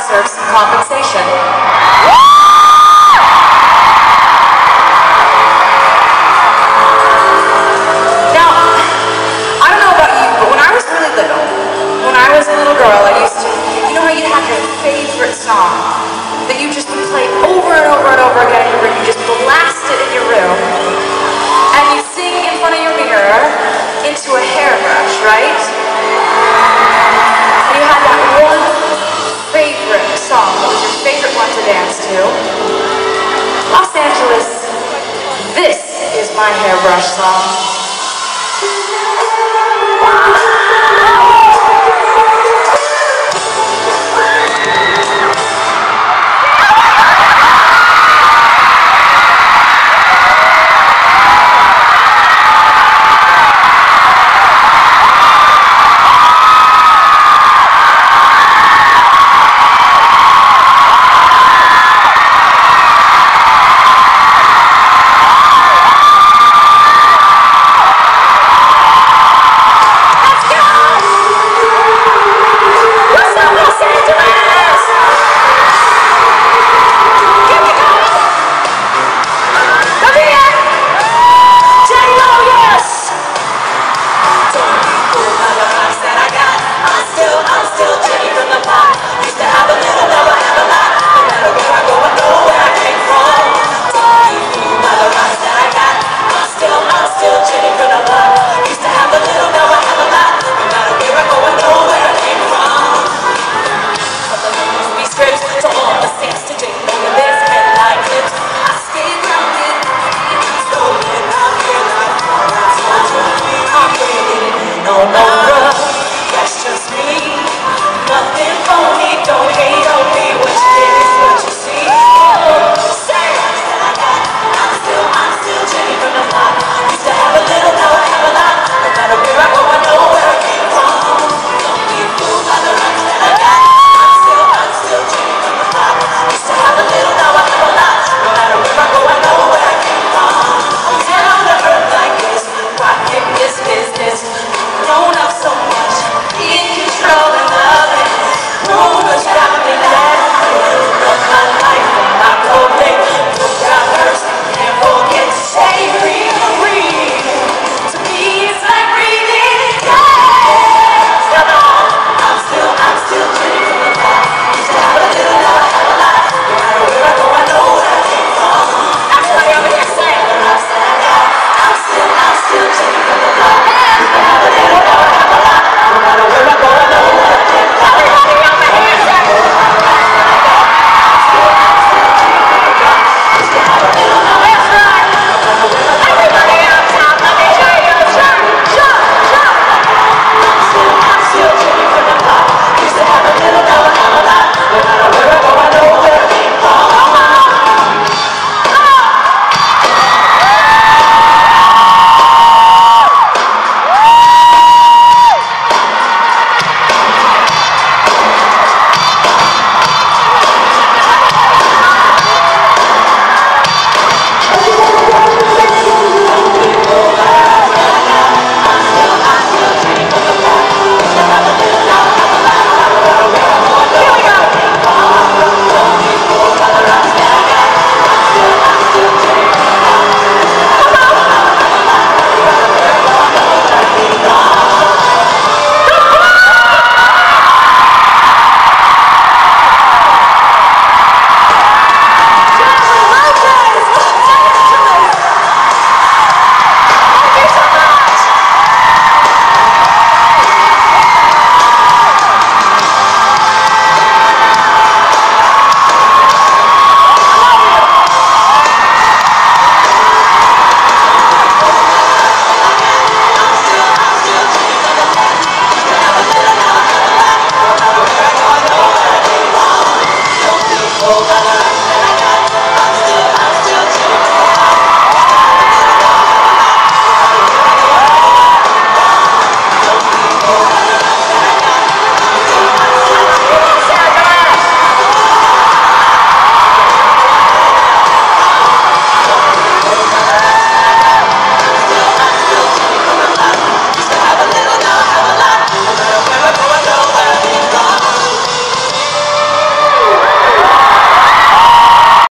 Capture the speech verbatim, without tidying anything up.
deserve some compensation. Now, I don't know about you, but when I was really little, when I was a little girl, I used to, you know how you have your favorite song that you just would play over and over and over again in your room, you just blast it in your room, and you sing in front of your mirror into a hairbrush, right? And you had that one favorite song that was your favorite one to dance to. Los Angeles, this is my hairbrush song.